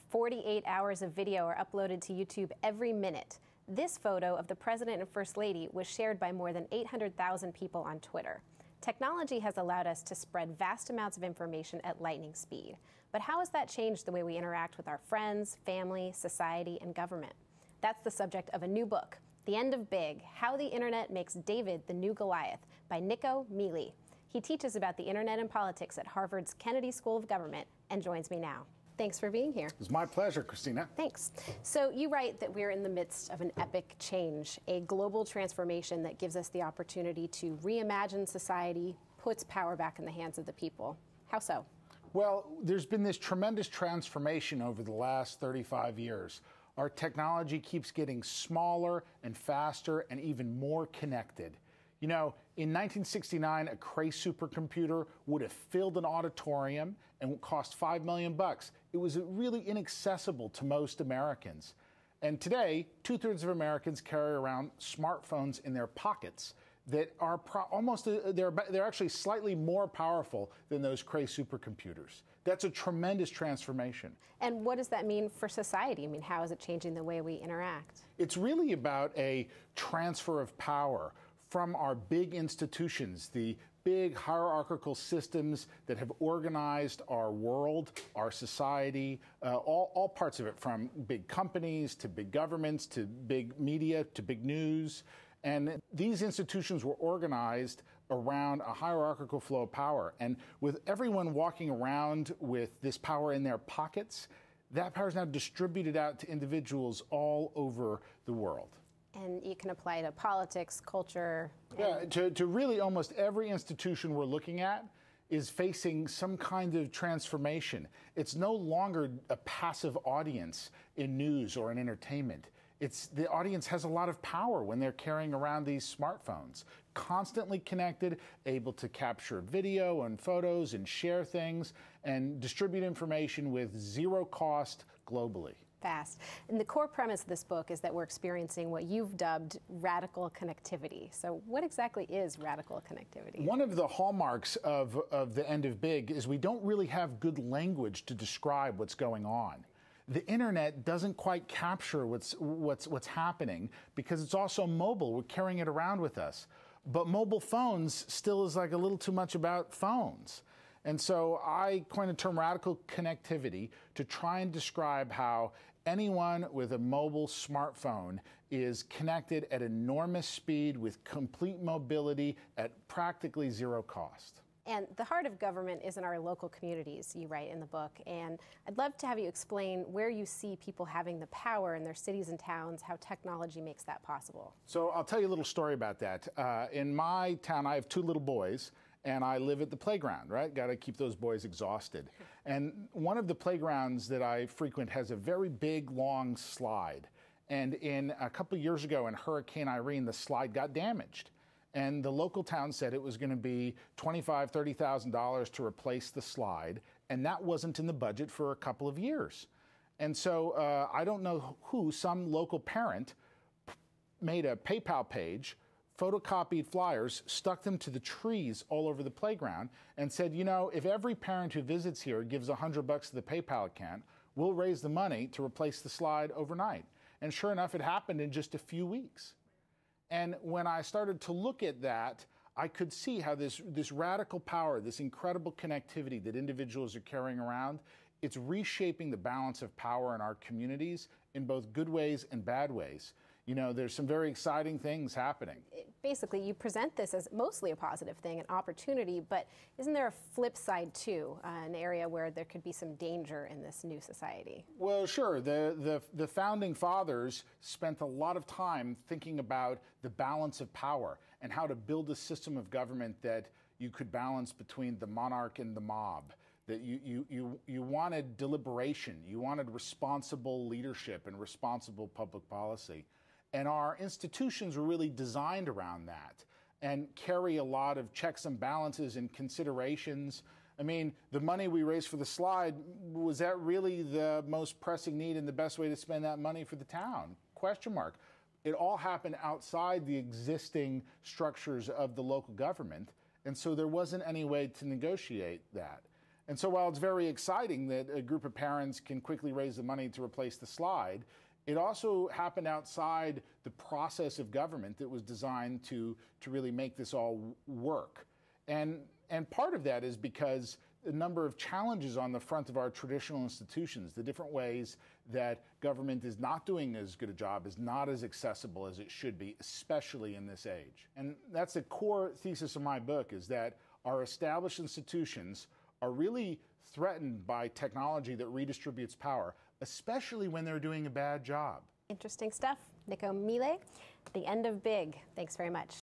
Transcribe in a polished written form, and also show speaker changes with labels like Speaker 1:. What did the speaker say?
Speaker 1: 48 hours of video are uploaded to YouTube every minute. This photo of the President and First Lady was shared by more than 800,000 people on Twitter. Technology has allowed us to spread vast amounts of information at lightning speed. But how has that changed the way we interact with our friends, family, society, and government? That's the subject of a new book, The End of Big: How the Internet Makes David the New Goliath, by Nicco Mele. He teaches about the internet and politics at Harvard's Kennedy School of Government and joins me now. Thanks for being here.
Speaker 2: It's my pleasure, Christina.
Speaker 1: Thanks. So you write that we're in the midst of an epic change, a global transformation that gives us the opportunity to reimagine society, puts power back in the hands of the people. How so?
Speaker 2: Well, there's been this tremendous transformation over the last 35 years. Our technology keeps getting smaller and faster and even more connected. You know, in 1969, a Cray supercomputer would have filled an auditorium and would cost $5 million. It was really inaccessible to most Americans. And today, 2/3 of Americans carry around smartphones in their pockets that are they're actually slightly more powerful than those Cray supercomputers. That's a tremendous transformation.
Speaker 1: And what does that mean for society? I mean, how is it changing the way we interact?
Speaker 2: It's really about a transfer of power from our big institutions, the big hierarchical systems that have organized our world, our society, all parts of it, from big companies to big governments to big media to big news. And these institutions were organized around a hierarchical flow of power. And with everyone walking around with this power in their pockets, that power is now distributed out to individuals all over the world.
Speaker 1: And you can apply to politics, culture.
Speaker 2: Yeah, to really almost every institution we're looking at is facing some kind of transformation. It's no longer a passive audience in news or in entertainment. The audience has a lot of power when they're carrying around these smartphones, constantly connected, able to capture video and photos and share things and distribute information with zero cost globally.
Speaker 1: Fast. And the core premise of this book is that we're experiencing what you've dubbed radical connectivity. So what exactly is radical connectivity? One
Speaker 2: of the hallmarks of The End of Big is we don't really have good language to describe what's going on. The internet doesn't quite capture what's happening because it's also mobile. We're carrying it around with us. But mobile phones still is like a little too much about phones. And so I coined the term radical connectivity to try and describe how anyone with a mobile smartphone is connected at enormous speed with complete mobility at practically zero cost.
Speaker 1: And the heart of government is in our local communities, you write in the book. And I'd love to have you explain where you see people having the power in their cities and towns, how technology makes that possible.
Speaker 2: So I'll tell you a little story about that. In my town, I have 2 little boys. And I live at the playground, right? Got to keep those boys exhausted. And one of the playgrounds that I frequent has a very big, long slide. And a couple of years ago in Hurricane Irene, the slide got damaged. And the local town said it was going to be $25,000, $30,000 to replace the slide. And that wasn't in the budget for a couple of years. And so I don't know who, some local parent made a PayPal page, photocopied flyers, stuck them to the trees all over the playground, and said, you know, if every parent who visits here gives $100 to the PayPal account, we'll raise the money to replace the slide overnight. And sure enough, it happened in just a few weeks. And when I started to look at that, I could see how this radical power, this incredible connectivity that individuals are carrying around, it's reshaping the balance of power in our communities in both good ways and bad ways. You know, there's some very exciting things happening.
Speaker 1: Basically, you present this as mostly a positive thing, an opportunity, but isn't there a flip side too, an area where there could be some danger in this new society?
Speaker 2: Well, sure. The founding fathers spent a lot of time thinking about the balance of power and how to build a system of government that you could balance between the monarch and the mob. That you wanted deliberation, you wanted responsible leadership and responsible public policy. And our institutions were really designed around that and carry a lot of checks and balances and considerations. I mean, the money we raised for the slide, was that really the most pressing need and the best way to spend that money for the town? Question mark. It all happened outside the existing structures of the local government, and so there wasn't any way to negotiate that. And so while it's very exciting that a group of parents can quickly raise the money to replace the slide, it also happened outside the process of government that was designed to really make this all work. And part of that is because the number of challenges on the front of our traditional institutions, the different ways that government is not doing as good a job, is not as accessible as it should be, especially in this age. And that's the core thesis of my book, is that our established institutions are really threatened by technology that redistributes power, especially when they're doing a bad job.
Speaker 1: Interesting stuff. Nicco Mele, The End of Big. Thanks very much.